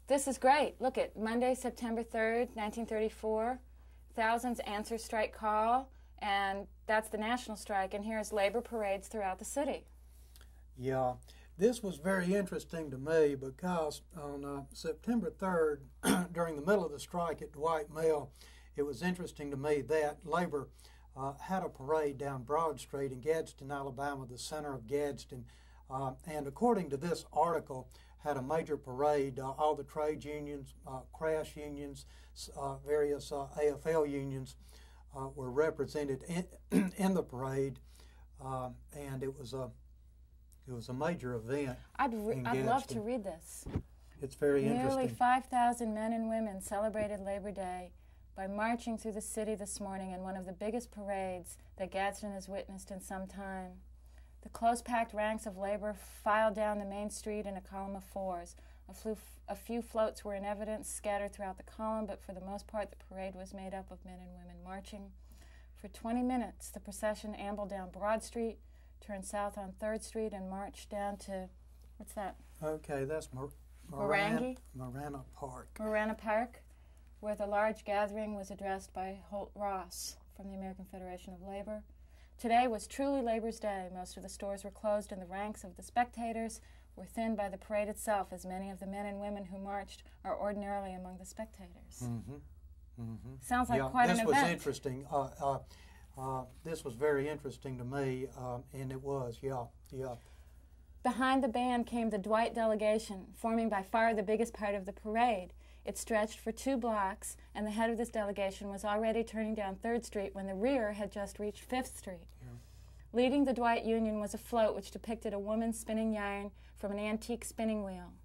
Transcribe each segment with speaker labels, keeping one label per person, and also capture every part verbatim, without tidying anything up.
Speaker 1: This is great. Look at Monday, September third, nineteen thirty-four. Thousands answer strike call, and that's the national strike. And here's labor parades throughout the city.
Speaker 2: Yeah, this was very interesting to me because on uh, September third, during the middle of the strike at Dwight Mill, it was interesting to me that labor uh, had a parade down Broad Street in Gadsden, Alabama, the center of Gadsden. Uh, and according to this article, had a major parade. Uh, all the trade unions, uh, crash unions, uh, various uh, A F L unions uh, were represented in, in the parade, uh, and it was a it was a major event.
Speaker 1: I'd re I'd love to read this.
Speaker 2: It's very
Speaker 1: Nearly
Speaker 2: interesting.
Speaker 1: Nearly five thousand men and women celebrated Labor Day by marching through the city this morning in one of the biggest parades that Gadsden has witnessed in some time. The close-packed ranks of labor filed down the main street in a column of fours. A, flew, a few floats were in evidence scattered throughout the column, but for the most part the parade was made up of men and women marching. For twenty minutes, the procession ambled down Broad Street, turned south on third Street, and marched down to, what's that?
Speaker 2: Okay, that's Mar
Speaker 1: Morangi?
Speaker 2: Marana Park.
Speaker 1: Marana Park, where the large gathering was addressed by Holt Ross from the American Federation of Labor. Today was truly Labor's Day. Most of the stores were closed and the ranks of the spectators were thinned by the parade itself, as many of the men and women who marched are ordinarily among the spectators.
Speaker 2: Mm-hmm. Mm-hmm.
Speaker 1: Sounds like
Speaker 2: yeah,
Speaker 1: quite an
Speaker 2: this
Speaker 1: event.
Speaker 2: was interesting. Uh, uh, uh, this was very interesting to me, uh, and it was, yeah, yeah.
Speaker 1: Behind the band came the Dwight delegation, forming by far the biggest part of the parade. It stretched for two blocks, and the head of this delegation was already turning down third Street when the rear had just reached fifth Street. Yeah. Leading the Dwight Union was a float which depicted a woman spinning yarn from an antique spinning wheel.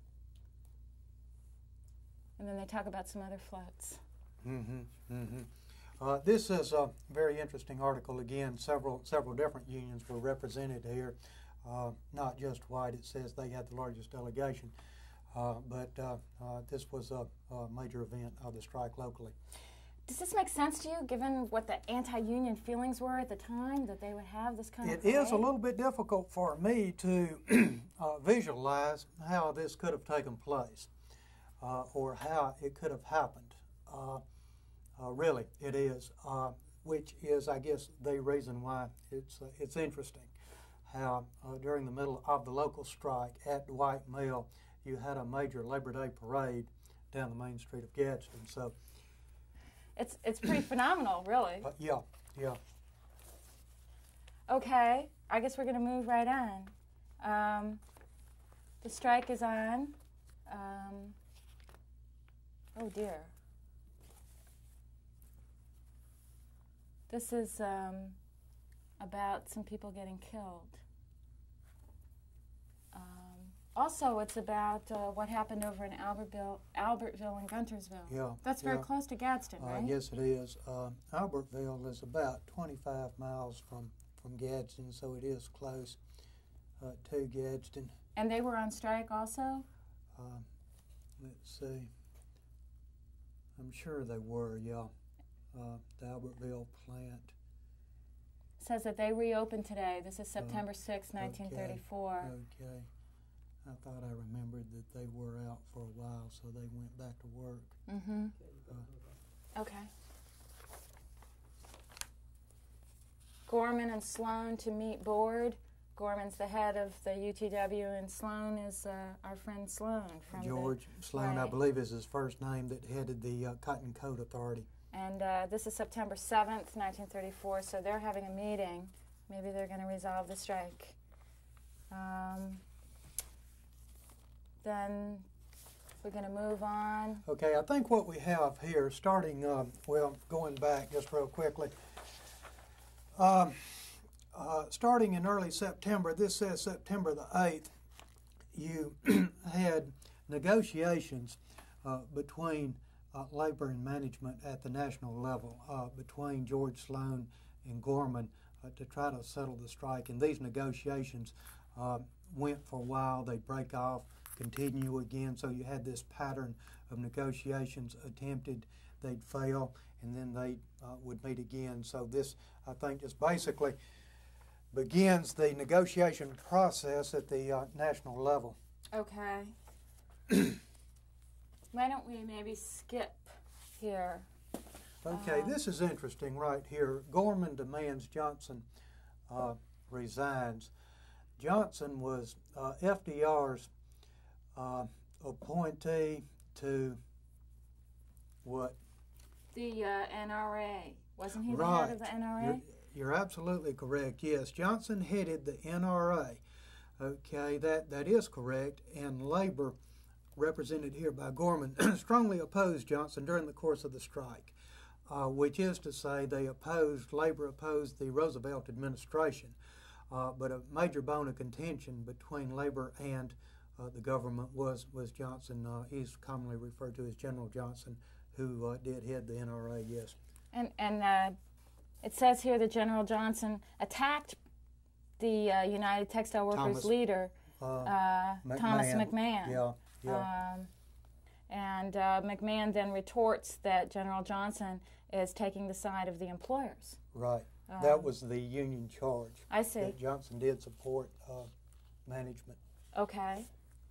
Speaker 1: And then they talk about some other floats.
Speaker 2: Mm-hmm, mm-hmm. Uh, this is a very interesting article. Again, several, several different unions were represented here, uh, not just Dwight. It says they had the largest delegation. Uh, but uh, uh, this was a, a major event of the strike locally.
Speaker 1: Does this make sense to you, given what the anti-union feelings were at the time, that they would have this kind
Speaker 2: it
Speaker 1: of parade?
Speaker 2: It is a little bit difficult for me to uh, visualize how this could have taken place uh, or how it could have happened. Uh, uh, really, it is, uh, which is, I guess, the reason why it's, uh, it's interesting how uh, during the middle of the local strike at Dwight Mill, you had a major Labor Day parade down the main street of Gadsden. So
Speaker 1: it's it's pretty phenomenal, really.
Speaker 2: Uh, yeah, yeah.
Speaker 1: Okay, I guess we're going to move right on. Um, the strike is on. Um, oh dear. This is um, about some people getting killed. Um, Also, it's about uh, what happened over in Albertville, Albertville and Guntersville.
Speaker 2: Yeah,
Speaker 1: that's very
Speaker 2: yeah.
Speaker 1: close to Gadsden,
Speaker 2: uh,
Speaker 1: right?
Speaker 2: Yes, it is. Uh, Albertville is about twenty-five miles from, from Gadsden, so it is close uh, to Gadsden.
Speaker 1: And they were on strike also?
Speaker 2: Uh, let's see. I'm sure they were, yeah. Uh, the Albertville plant.
Speaker 1: It says that they reopened today. This is September sixth, nineteen thirty-four.
Speaker 2: Okay. okay. I thought I remembered that they were out for a while, so they went back to work.
Speaker 1: Mm-hmm.
Speaker 2: Uh,
Speaker 1: okay. Gorman and Sloan to meet board. Gorman's the head of the U T W, and Sloan is uh, our friend Sloan. From
Speaker 2: George
Speaker 1: the,
Speaker 2: Sloan,
Speaker 1: right.
Speaker 2: I believe, is his first name, that headed the uh, Cotton Coat Authority.
Speaker 1: And uh, this is September seventh, nineteen thirty-four, so they're having a meeting. Maybe they're going to resolve the strike. Um, Then we're going to move on.
Speaker 2: Okay, I think what we have here, starting, um, well, going back just real quickly, um, uh, starting in early September, this says September the eighth, you had negotiations uh, between uh, labor and management at the national level, uh, between George Sloan and Gorman uh, to try to settle the strike. And these negotiations uh, went for a while. They'd break off, continue again, so you had this pattern of negotiations attempted, they'd fail, and then they uh, would meet again. So this, I think, just basically begins the negotiation process at the uh, national level.
Speaker 1: Okay. Why don't we maybe skip here?
Speaker 2: Okay,
Speaker 1: Um,
Speaker 2: this is interesting right here. Gorman demands Johnson uh, resigns. Johnson was uh, F D R's uh, appointee to what?
Speaker 1: The uh, N R A. Wasn't he the
Speaker 2: Right.
Speaker 1: head of the N R A?
Speaker 2: You're, you're absolutely correct. Yes, Johnson headed the N R A. Okay, that, that is correct. And labor, represented here by Gorman, strongly opposed Johnson during the course of the strike, uh, which is to say they opposed, labor opposed the Roosevelt administration. Uh, but a major bone of contention between labor and uh, the government was, was Johnson. Uh, he's commonly referred to as General Johnson, who uh, did head the N R A, yes.
Speaker 1: And, and uh, it says here that General Johnson attacked the uh, United Textile Workers
Speaker 2: Thomas,
Speaker 1: leader,
Speaker 2: uh,
Speaker 1: uh,
Speaker 2: McMahon.
Speaker 1: Thomas McMahon.
Speaker 2: Yeah, yeah.
Speaker 1: Um, and uh, McMahon then retorts that General Johnson is taking the side of the employers.
Speaker 2: Right.
Speaker 1: Um,
Speaker 2: that was the union charge.
Speaker 1: I see.
Speaker 2: That Johnson did support uh, management.
Speaker 1: Okay.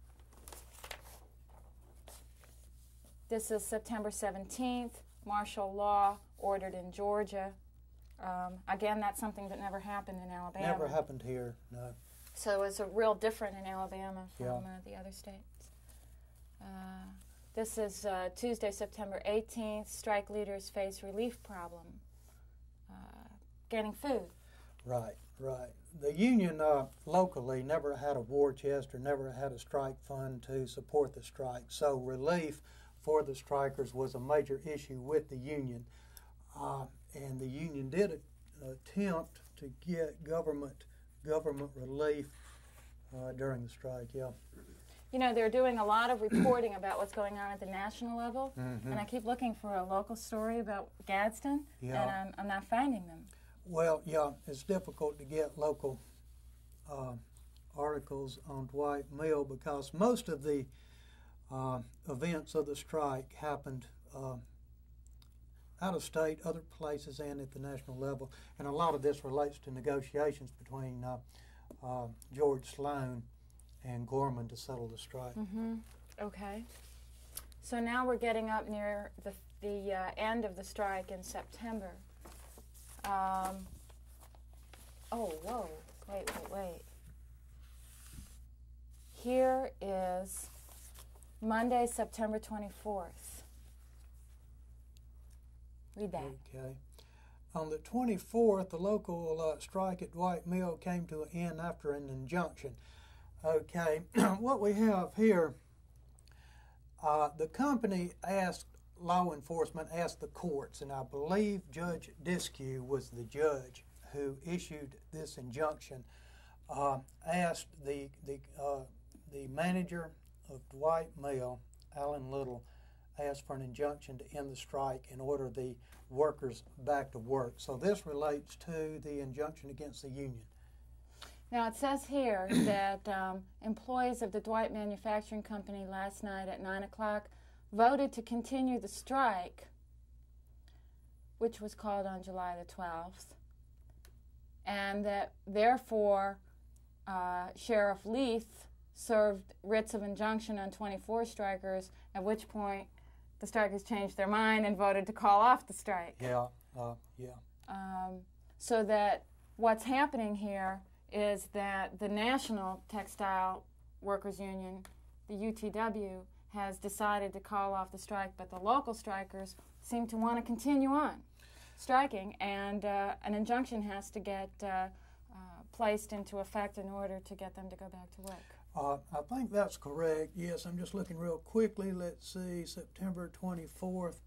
Speaker 1: This is September seventeenth, martial law ordered in Georgia. Um, again, that's something that never happened in Alabama.
Speaker 2: Never happened here, no.
Speaker 1: So it's a real different in Alabama from
Speaker 2: Yeah.
Speaker 1: uh, the other states. Uh, this is uh, Tuesday, September eighteenth. Strike leaders face relief problem, uh, getting food.
Speaker 2: Right, right. The union uh, locally never had a war chest or never had a strike fund to support the strike. So relief for the strikers was a major issue with the union. Uh, and the union did a, attempt to get government government relief uh, during the strike, yeah.
Speaker 1: You know, they're doing a lot of reporting about what's going on at the national level,
Speaker 2: Mm-hmm.
Speaker 1: and I keep looking for a local story about Gadsden,
Speaker 2: Yeah.
Speaker 1: and I'm, I'm not finding them.
Speaker 2: Well, yeah, it's difficult to get local uh, articles on Dwight Mill because most of the uh, events of the strike happened uh, out of state, other places, and at the national level. And a lot of this relates to negotiations between uh, uh, George Sloan and Gorman to settle the strike.
Speaker 1: Mm-hmm. Okay. So now we're getting up near the, the uh, end of the strike in September. Um, oh, whoa. Wait, wait, wait. Here is Monday, September twenty-fourth. Read that.
Speaker 2: Okay. On the twenty-fourth, the local uh, strike at Dwight Mill came to an end after an injunction. Okay, what we have here, uh, the company asked law enforcement, asked the courts, and I believe Judge Diskew was the judge who issued this injunction, uh, asked the, the, uh, the manager of Dwight Mill, Alan Little, asked for an injunction to end the strike and order the workers back to work. So this relates to the injunction against the union.
Speaker 1: Now it says here that um, employees of the Dwight Manufacturing Company last night at nine o'clock voted to continue the strike, which was called on July the twelfth, and that therefore uh, Sheriff Leith served writs of injunction on twenty-four strikers, at which point the strikers changed their mind and voted to call off the strike.
Speaker 2: Yeah, uh, yeah.
Speaker 1: Um, so that what's happening here is that the National Textile Workers Union, the U T W, has decided to call off the strike, but the local strikers seem to want to continue on striking, and uh, an injunction has to get uh, uh, placed into effect in order to get them to go back to work.
Speaker 2: Uh, I think that's correct. Yes, I'm just looking real quickly. Let's see, September twenty-fourth.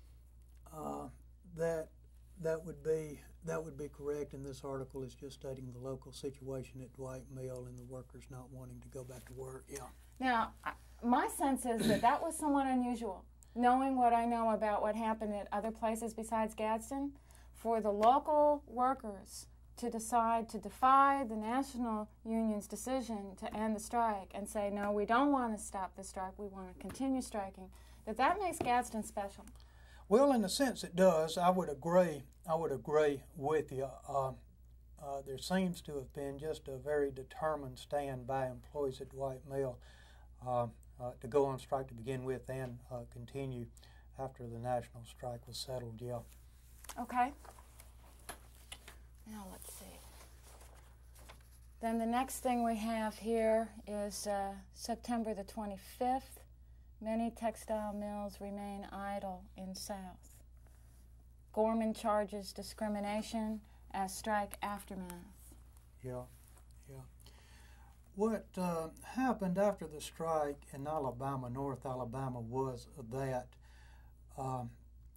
Speaker 2: Uh, that that would be that would be correct. And this article is just stating the local situation at Dwight Mill and the workers not wanting to go back to work. Yeah.
Speaker 1: Now, I, my sense is that that was somewhat unusual. Knowing what I know about what happened at other places besides Gadsden, for the local workers to decide to defy the national union's decision to end the strike and say, no, we don't want to stop the strike, we want to continue striking, that that makes Gadsden special.
Speaker 2: Well, in a sense it does. I would agree. I would agree with you. Uh, uh, there seems to have been just a very determined stand by employees at Dwight Mill. Uh, uh, to go on strike to begin with and uh, continue after the national strike was settled, yeah.
Speaker 1: Okay. Now let's see. Then the next thing we have here is uh, September the twenty-fifth. Many textile mills remain idle in South. Gorman charges discrimination as strike aftermath.
Speaker 2: Yeah, yeah. What uh, happened after the strike in Alabama, North Alabama, was that um,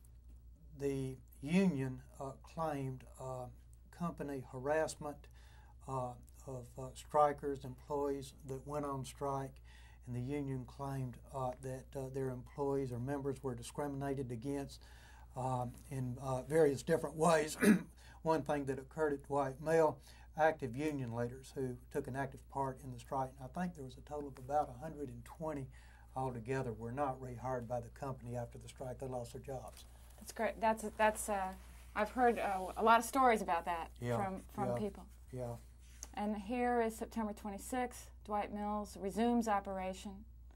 Speaker 2: the union uh, claimed uh, company harassment uh, of uh, strikers, employees that went on strike, and the union claimed uh, that uh, their employees or members were discriminated against um, in uh, various different ways. One thing that occurred at Dwight Mill, active union leaders who took an active part in the strike, and I think there was a total of about one hundred twenty altogether, were not rehired by the company after the strike. They lost their jobs.
Speaker 1: That's great. That's that's. Uh, I've heard uh, a lot of stories about that
Speaker 2: yeah,
Speaker 1: from from
Speaker 2: yeah,
Speaker 1: people.
Speaker 2: Yeah.
Speaker 1: And here is September twenty-sixth. Dwight Mills resumes operation.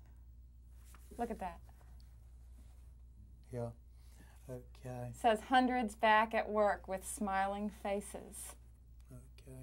Speaker 1: Look at that.
Speaker 2: Yeah. Okay.
Speaker 1: It says hundreds back at work with smiling faces.
Speaker 2: Okay.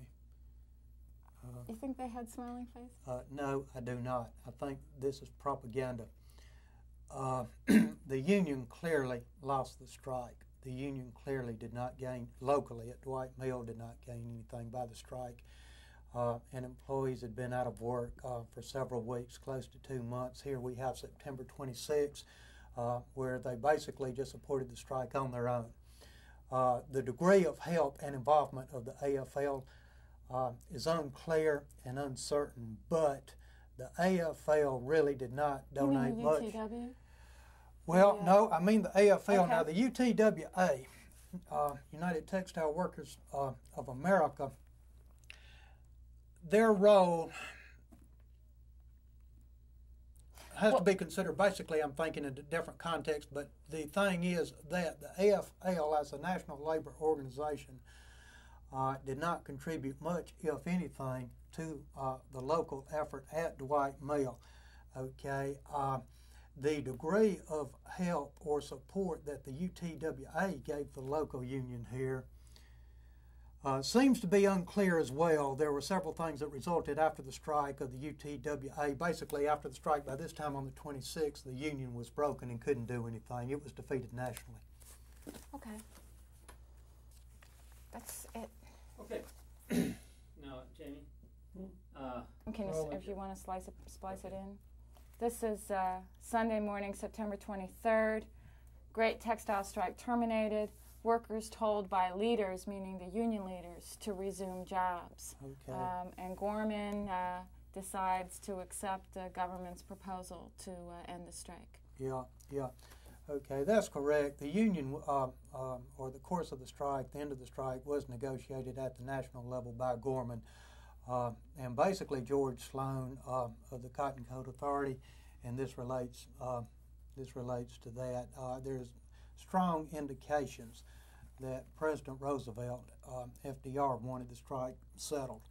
Speaker 2: Uh,
Speaker 1: You think they had smiling faces?
Speaker 2: uh, no, I do not. I think this is propaganda. Uh, the union clearly lost the strike. The union clearly did not gain, locally at Dwight Mill, did not gain anything by the strike. Uh, and employees had been out of work uh, for several weeks, close to two months. Here we have September twenty-sixth, uh, where they basically just supported the strike on their own. Uh, the degree of help and involvement of the A F L uh, is unclear and uncertain, but the A F L really did not donate
Speaker 1: you mean the
Speaker 2: much.
Speaker 1: U T W?
Speaker 2: Well,
Speaker 1: Yeah.
Speaker 2: no, I mean the A F L.
Speaker 1: Okay.
Speaker 2: Now, the U T W A, uh, United Textile Workers uh, of America, their role has
Speaker 1: Well,
Speaker 2: to be considered. Basically, I'm thinking in a different context, but the thing is that the A F L, as a national labor organization, uh, did not contribute much, if anything, to uh, the local effort at Dwight Mill. Okay. Uh, The degree of help or support that the U T W A gave the local union here uh, seems to be unclear as well. There were several things that resulted after the strike of the U T W A. Basically, after the strike, by this time on the twenty-sixth, the union was broken and couldn't do anything. It was defeated nationally.
Speaker 1: Okay. That's it.
Speaker 3: Okay. Now, Jamie, uh,
Speaker 1: Can you,
Speaker 2: Well,
Speaker 1: if you want to slice it, splice it in. This is uh, Sunday morning, September twenty-third. Great textile strike terminated. Workers told by leaders, meaning the union leaders, to resume jobs.
Speaker 2: Okay.
Speaker 1: Um, and Gorman uh, decides to accept the government's proposal to uh, end the strike.
Speaker 2: Yeah, yeah. Okay, that's correct. The union, uh, uh, or the course of the strike, the end of the strike, was negotiated at the national level by Gorman. Uh, and basically, George Sloan uh, of the Cotton Coat Authority, and this relates uh, this relates to that. Uh, there's strong indications that President Roosevelt, uh, F D R, wanted the strike settled,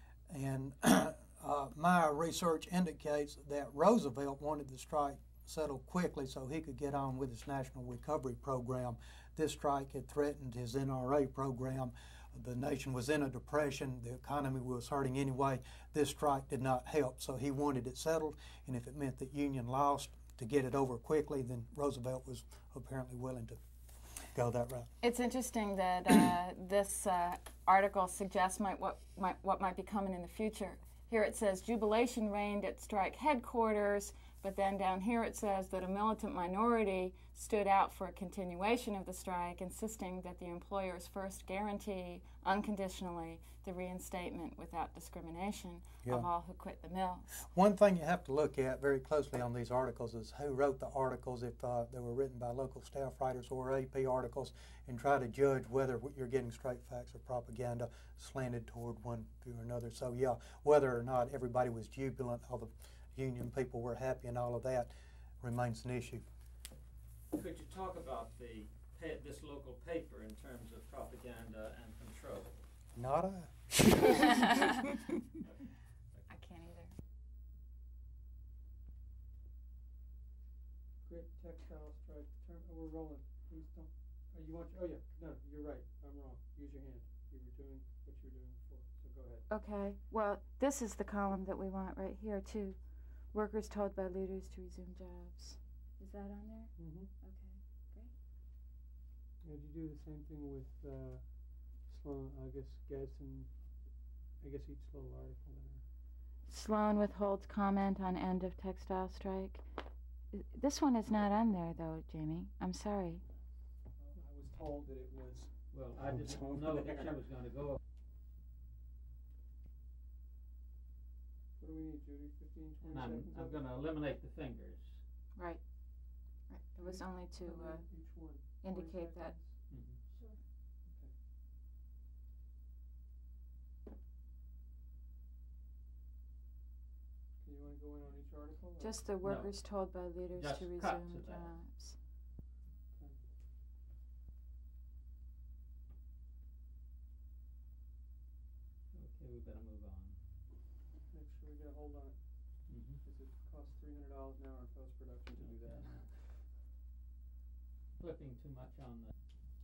Speaker 2: and uh, my research indicates that Roosevelt wanted the strike settled quickly so he could get on with his national recovery program. This strike had threatened his N R A program. The nation was in a depression. The economy was hurting anyway. This strike did not help, so he wanted it settled, and if it meant that union lost to get it over quickly, then Roosevelt was apparently willing to go that route.
Speaker 1: It's interesting that uh, this uh, article suggests might, what, might, what might be coming in the future. Here it says, jubilation reigned at strike headquarters, but then down here it says that a militant minority stood out for a continuation of the strike, insisting that the employers first guarantee unconditionally the reinstatement without discrimination
Speaker 2: Yeah.
Speaker 1: of all who quit the mills.
Speaker 2: One thing you have to look at very closely on these articles is who wrote the articles, if uh, they were written by local staff writers or A P articles, and try to judge whether you're getting straight facts or propaganda slanted toward one view or another. So yeah, whether or not everybody was jubilant, all the union people were happy and all of that remains an issue.
Speaker 3: could you talk about the pa this local paper in terms of propaganda and control?
Speaker 2: Not I.
Speaker 1: I can't either.
Speaker 4: we're rolling. Please don't. Oh, you want? Oh yeah. No, you're right. I'm wrong. Use your hand. You were doing what you were doing before. So go ahead.
Speaker 1: Okay. Well, this is the column that we want right here too. Workers told by leaders to resume jobs. Is that on there?
Speaker 4: Mm-hmm.
Speaker 1: Okay. Great.
Speaker 4: Did you do the same thing with uh, Sloan? I guess Gadsden. I guess each little article there.
Speaker 1: Sloan withholds comment on end of textile strike. This one is not on there, though, Jamie. I'm sorry.
Speaker 4: Well, I was told that it was.
Speaker 3: Well, I didn't know that she was going to go.
Speaker 4: What do we need, Judy? fifteen, twenty
Speaker 3: And I'm,
Speaker 4: seconds?
Speaker 3: I'm going to eliminate the fingers.
Speaker 1: Right. Right. It was only to uh,
Speaker 4: each one.
Speaker 1: indicate that.
Speaker 3: Mm-hmm.
Speaker 1: Sure.
Speaker 4: Okay. Do you want to go in on each article? Or?
Speaker 1: Just the workers
Speaker 3: No.
Speaker 1: told by leaders
Speaker 3: Just
Speaker 1: to
Speaker 3: cut
Speaker 1: resume
Speaker 3: to that.
Speaker 1: jobs.
Speaker 4: Okay.
Speaker 3: Okay, we better move on.
Speaker 4: Make sure we get a hold on it.
Speaker 3: Mm-hmm.
Speaker 4: Because it costs three hundred dollars an hour in post-production to do that.
Speaker 3: Flipping too much on the.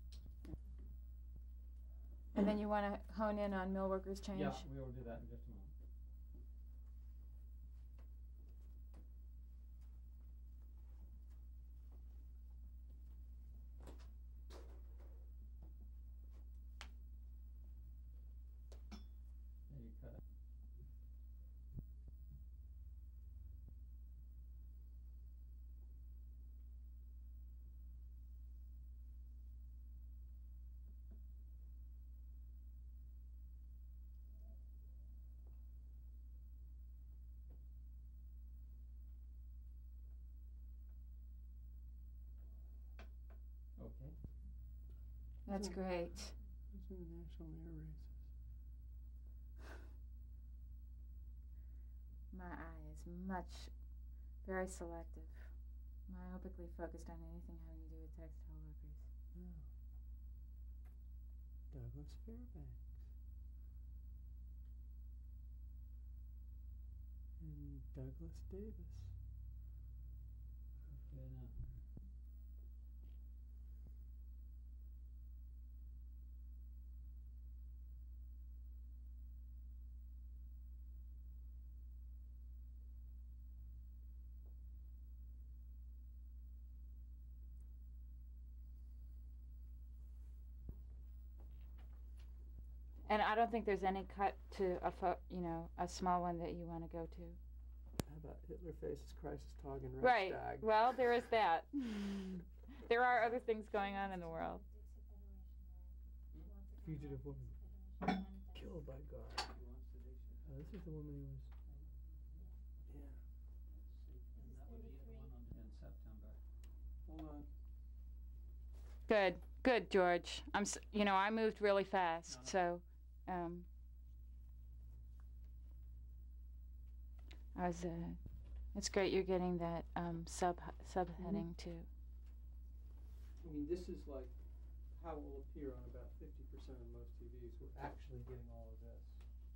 Speaker 1: And then you want to hone in on mill workers' change?
Speaker 3: Yeah, we will do that in just a moment. There you cut it. Okay.
Speaker 1: That's
Speaker 4: Hmm.
Speaker 1: great.
Speaker 4: What's in the national air races?
Speaker 1: My eye is much, very selective, myopically focused on anything having to do with textile workers.
Speaker 4: Oh. Douglas Fairbanks. And Douglas Davis.
Speaker 3: Okay, now.
Speaker 1: And I don't think there's any cut to a fo- you know a small one that you want to go to.
Speaker 4: How about Hitler faces Kreistag and
Speaker 1: Right.
Speaker 4: Reichstag?
Speaker 1: Well, there is that. There are other things going on in the world.
Speaker 4: Fugitive woman. Killed by God. Oh, this is the woman who was. Yeah.
Speaker 3: And that would be the one on, in September.
Speaker 4: Hold on.
Speaker 1: Good, good, George. I'm, s- you know, I moved really fast,
Speaker 3: No, no.
Speaker 1: so, um, I was. Uh, it's great you're getting that um, sub subheading too.
Speaker 4: I mean, this is like how it will appear on about fifty percent of most T Vs. We're actually getting all of this.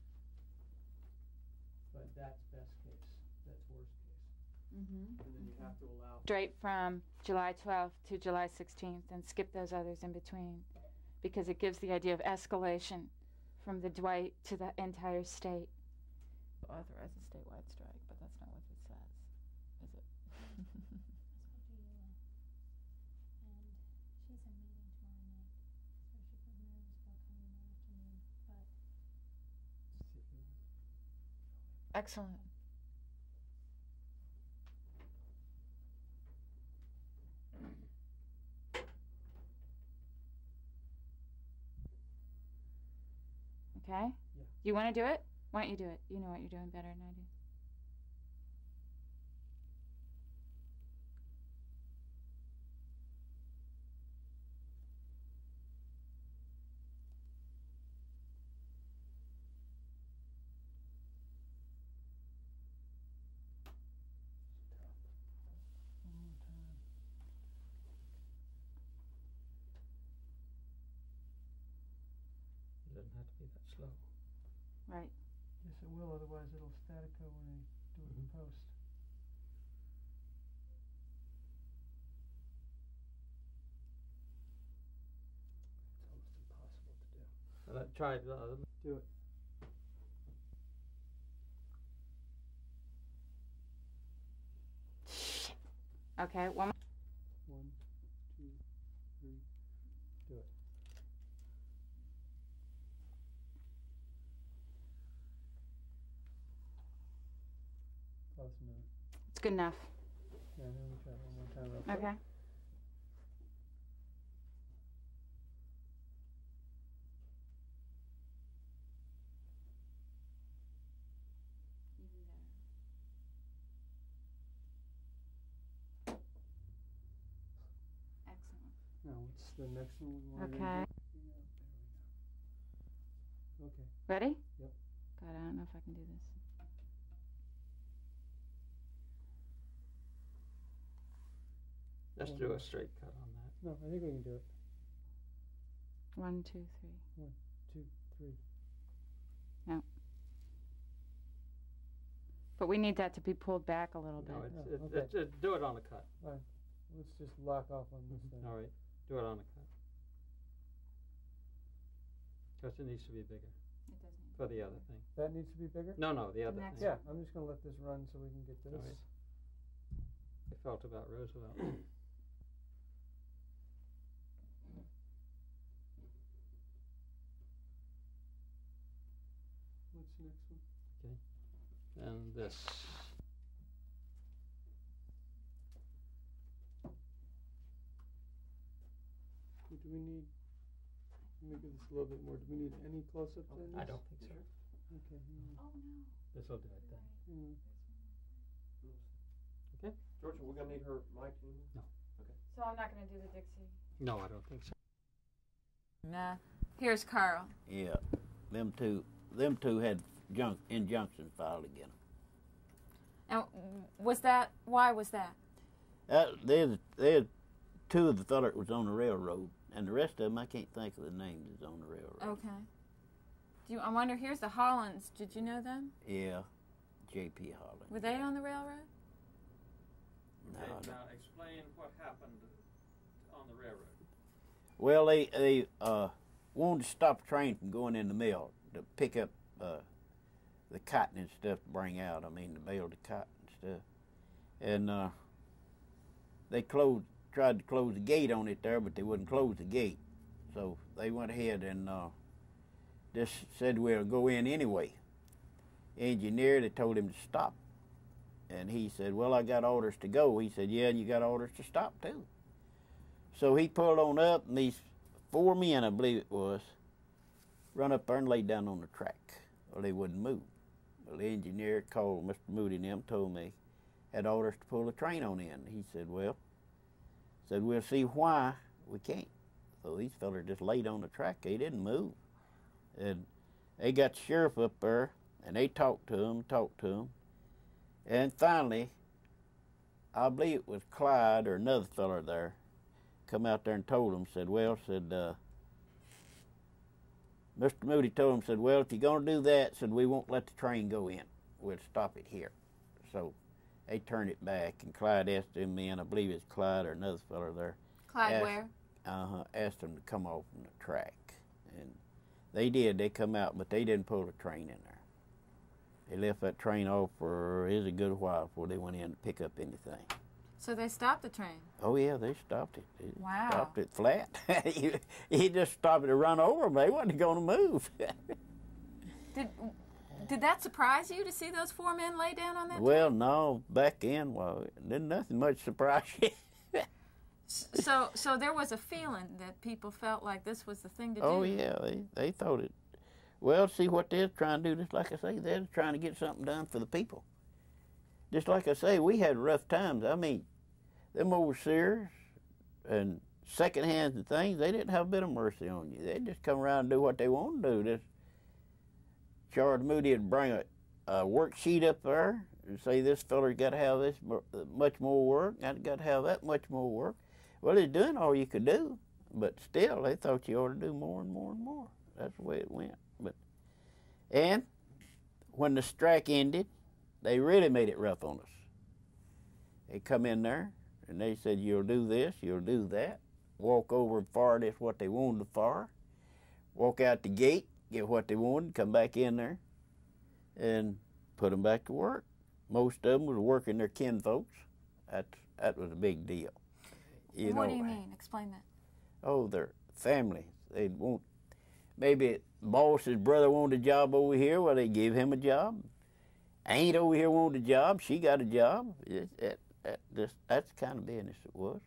Speaker 4: But that's best case. That's worst case.
Speaker 1: Mm-hmm.
Speaker 4: And then you have to allow.
Speaker 1: Straight from July twelfth to July sixteenth, and skip those others in between, because it gives the idea of escalation from the Dwight to the entire state. Authorize a statewide strike, but that's not what it says, is it?
Speaker 5: I spoke to Eula, and she's in meeting tomorrow night, so she was nervous about coming in the afternoon, but
Speaker 1: Excellent. Okay?
Speaker 4: Yeah.
Speaker 1: You want to do it? Why don't you do it? You know what you're doing better than I do.
Speaker 4: One more time.
Speaker 3: It doesn't have to be that slow.
Speaker 1: Right.
Speaker 4: Yes, it will. Otherwise, it'll statico when they do it in
Speaker 3: Mhm.
Speaker 4: post.
Speaker 3: try the other.
Speaker 4: Do it.
Speaker 1: Okay, one.
Speaker 4: One, two, three. Do it. Close enough.
Speaker 1: It's good enough.
Speaker 4: Yeah, let me try it one more time real quick.
Speaker 1: Okay. Excellent.
Speaker 4: Now, what's the next one we want to do?
Speaker 1: Okay.
Speaker 4: Yeah, there we go. Okay.
Speaker 1: Ready?
Speaker 4: Yep.
Speaker 1: God, I don't know if I can do this.
Speaker 3: Let's do a straight cut on that.
Speaker 4: No, I think we can do it.
Speaker 1: One, two, three.
Speaker 4: One, two, three.
Speaker 1: But we need that to be pulled back a little bit.
Speaker 3: No, it's,
Speaker 4: Oh,
Speaker 3: it's,
Speaker 4: okay.
Speaker 3: it's, it's, do it on a cut.
Speaker 4: Let's just lock off on this thing.
Speaker 3: All right, do it on a cut. Because it needs to be bigger
Speaker 1: It does need
Speaker 3: for the other thing.
Speaker 4: That needs to be bigger?
Speaker 3: No, no, the other
Speaker 1: next
Speaker 3: thing.
Speaker 4: Yeah, I'm just going to let this run so we can get this.
Speaker 3: All right. I felt about Roosevelt.
Speaker 4: What's the next one?
Speaker 3: And this.
Speaker 4: Do we need, let me give this a little bit more. Do we need any close-up to this?
Speaker 3: I don't think so.
Speaker 4: Okay. hang on.
Speaker 1: Oh, no.
Speaker 3: This will do it then.
Speaker 4: Hang on.
Speaker 3: Okay.
Speaker 6: Georgia, we're gonna need her mic in
Speaker 3: No.
Speaker 1: So I'm not going to do the Dixie.
Speaker 3: No, I don't think so.
Speaker 1: Nah. Here's Carl.
Speaker 7: Yeah, them two, them two had junk, injunctions filed against them.
Speaker 1: And was that, why was that?
Speaker 7: Uh, there's, there's two of the fellas that was on the railroad, and the rest of them, I can't think of the names that's on the railroad.
Speaker 1: Okay. Do you, I wonder, here's the Hollands. Did you know them?
Speaker 7: Yeah, J P Holland.
Speaker 1: Were they on the railroad?
Speaker 7: No,
Speaker 3: Okay,
Speaker 7: I don't-
Speaker 3: now explain what happened on the railroad.
Speaker 7: Well, they they uh, wanted to stop the train from going in the mill to pick up uh, the cotton and stuff to bring out. I mean, to bale the cotton and stuff. And uh, they closed, tried to close the gate on it there, but they wouldn't close the gate. So they went ahead and uh, just said we'll go in anyway. Engineer, they told him to stop. And he said, well, I got orders to go. He said, yeah, and you got orders to stop too. So he pulled on up, and these four men, I believe it was, run up there and laid down on the track. Well, they wouldn't move. Well, the engineer called Mister Moody and them, told me, had orders to pull the train on in. He said, well, said, we'll see why we can't. So these fellas just laid on the track. They didn't move. And they got the sheriff up there, and they talked to him, talked to him. And finally, I believe it was Clyde or another fella there, come out there and told him, said, well, said, uh, Mister Moody told him, said, well, if you're going to do that, said, we won't let the train go in. We'll stop it here. So they turned it back, and Clyde asked them men, I believe it's Clyde or another fella there.
Speaker 1: Clyde
Speaker 7: asked,
Speaker 1: where?
Speaker 7: Uh-huh, asked them to come off from the track. And they did. They come out, but they didn't pull the train in there. They left that train off for is a good while before they went in to pick up anything.
Speaker 1: So they stopped the train.
Speaker 7: Oh yeah, they stopped it. They
Speaker 1: Wow.
Speaker 7: stopped it flat. he, he just stopped it to run over them. They wasn't going to move.
Speaker 1: Did did that surprise you to see those four men lay down on that
Speaker 7: Well, no, back in, well, didn't nothing much surprise you.
Speaker 1: train? So so there was a feeling that people felt like this was the thing to
Speaker 7: Oh
Speaker 1: do.
Speaker 7: yeah, they they thought it. Well, see what they're trying to do. Just like I say, they're trying to get something done for the people. Just like I say, we had rough times. I mean, them overseers and second hands and things, they didn't have a bit of mercy on you. They'd just come around and do what they wanted to do. Just Charles Moody would bring a, a worksheet up there and say, this feller's got to have this mo- much more work, got to have that much more work. Well, they're doing all you could do, but still, they thought you ought to do more and more and more. That's the way it went. But and when the strike ended, they really made it rough on us. They come in there and they said, you'll do this, you'll do that. Walk over and fire this what they wanted to fire. Walk out the gate, get what they wanted, come back in there, and put them back to work. Most of them was working their kinfolks. That that was a big deal. You
Speaker 1: what
Speaker 7: know,
Speaker 1: do you mean? Explain that.
Speaker 7: Oh, their family. They'd want maybe boss's brother wanted a job over here. Well, they give him a job. Aunt over here wanted a job. She got a job. It, it, it, this, that's the kind of business it was.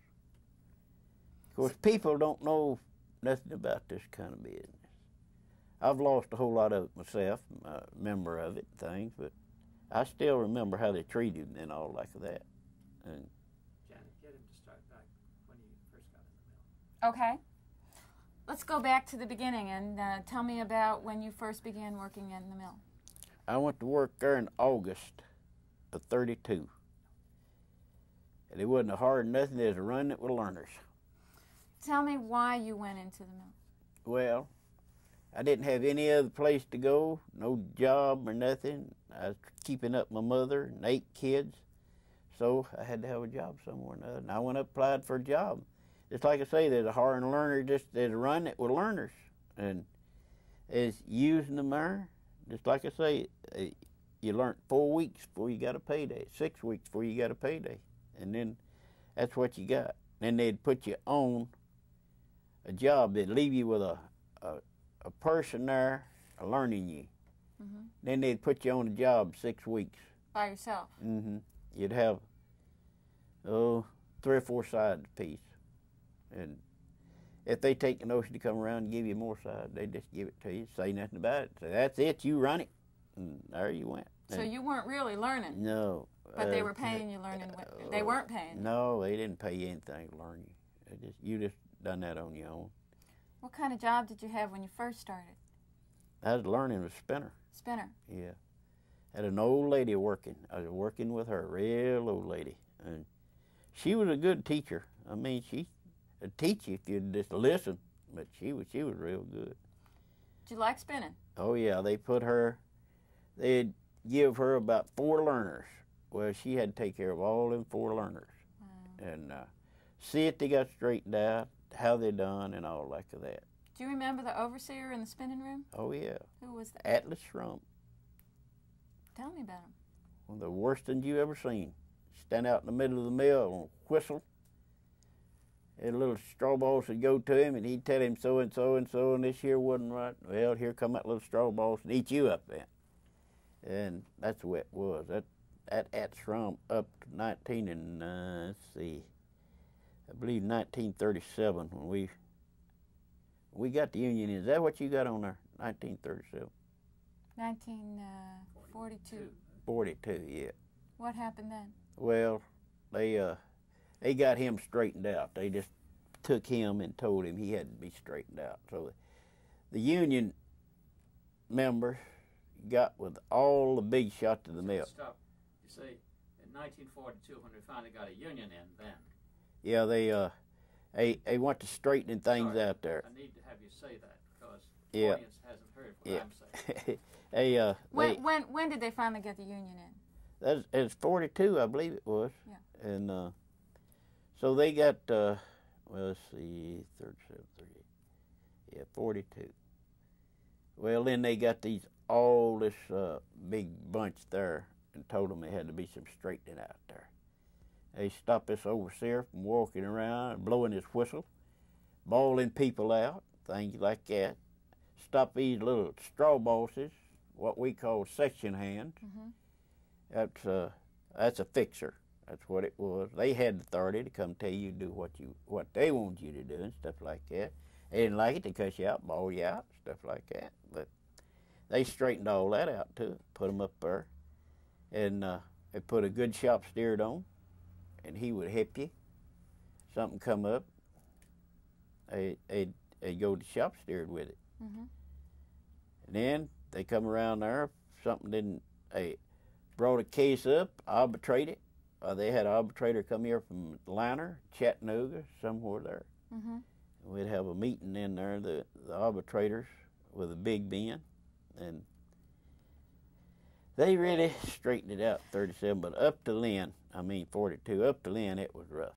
Speaker 7: Of course, people don't know nothing about this kind of business. I've lost a whole lot of it myself, I'm a member of it and things, but I still remember how they treated me and all like that. And
Speaker 3: Janet, get him to start back when he first got in the mill.
Speaker 1: Okay. Let's go back to the beginning and uh, tell me about when you first began working in the mill.
Speaker 7: I went to work there in August of thirty-two. And it wasn't a hard nothing, it was a run it with learners.
Speaker 1: Tell me why you went into the mill.
Speaker 7: Well, I didn't have any other place to go, no job or nothing. I was keeping up my mother and eight kids, so I had to have a job somewhere or another. And I went up and applied for a job. Just like I say, there's a hard learner, just there's a run it with learners. And it's using them there. Just like I say, you learn four weeks before you got a payday, six weeks before you got a payday. And then that's what you got. Then they'd put you on a job. They'd leave you with a, a, a person there learning you. Mm-hmm. Then they'd put you on a job six weeks.
Speaker 1: By yourself?
Speaker 7: Mm-hmm. You'd have, oh, three or four sides apiece. And if they take the notion to come around and give you more sides, they just give it to you, say nothing about it. Say, that's it, you run it. And there you went.
Speaker 1: So
Speaker 7: and
Speaker 1: you weren't really learning?
Speaker 7: No.
Speaker 1: But
Speaker 7: uh,
Speaker 1: they were paying you learning. Uh, they weren't paying.
Speaker 7: No, they didn't pay you anything to learn you. They just you just done that on your own.
Speaker 1: What kind of job did you have when you first started?
Speaker 7: I was learning with spinner.
Speaker 1: Spinner.
Speaker 7: Yeah. Had an old lady working. I was working with her, real old lady, and she was a good teacher. I mean, she would teach you if you'd just listen. But she was she was real good.
Speaker 1: Did you like spinning?
Speaker 7: Oh yeah, they put her. They'd give her about four learners. Well, she had to take care of all them four learners. Wow. And uh, see if they got straightened out, how they done, and all like that.
Speaker 1: Do you remember the overseer in the spinning room?
Speaker 7: Oh, yeah.
Speaker 1: Who was that?
Speaker 7: Atlas Shrump.
Speaker 1: Tell me about him.
Speaker 7: One of the worst things you ever seen. Stand out in the middle of the mill and whistle. And little straw balls would go to him, and he'd tell him so and so and so, and this here wasn't right. Well, here come that little straw balls and eat you up then. And that's the way it was. That At at Trump up to nineteen and uh, let's see, I believe nineteen thirty-seven when we we got the union. Is that what you got on there? nineteen thirty-seven.
Speaker 1: nineteen forty-two.
Speaker 7: forty-two, yeah.
Speaker 1: What happened then?
Speaker 7: Well, they uh they got him straightened out. They just took him and told him he had to be straightened out. So the, the union members got with all the big shots of the mill.
Speaker 3: Stop. You see, in nineteen forty-two, when we finally got a union in, then.
Speaker 7: Yeah, they uh, they they went to straightening things
Speaker 3: Sorry,
Speaker 7: out there.
Speaker 3: I need to have you say that because the
Speaker 7: Yeah.
Speaker 3: audience hasn't heard what
Speaker 7: Yeah.
Speaker 3: I'm saying.
Speaker 7: they uh,
Speaker 1: When,
Speaker 7: they,
Speaker 1: when when did they finally get the union in?
Speaker 7: that's it's forty-two, I believe it was.
Speaker 1: Yeah.
Speaker 7: And uh, so they got uh, well, let's see, thirty-seven, thirty-eight, yeah, forty-two. Well, then they got these all this uh, big bunch there and told them they had to be some straightening out there. They stopped this overseer from walking around and blowing his whistle, bawling people out, things like that. Stop these little straw bosses, what we call section hands. Mm-hmm. That's uh, that's a fixer. That's what it was. They had the authority to come tell you to do what you what they wanted you to do and stuff like that. They didn't like it, they cuss you out, bawl you out, stuff like that. But they straightened all that out too, put them up there, and uh, they put a good shop steered on, and he would help you. Something come up, they they they go to shop steered with it, mm-hmm. and then they come around there. If something didn't, they brought a case up, arbitrate it. Uh, they had an arbitrator come here from Atlanta, Chattanooga, somewhere there. Mm-hmm. And we'd have a meeting in there, the, the arbitrators with a big Ben, and they really straightened it out thirty-seven, but up to then, I mean forty-two, up to then it was rough.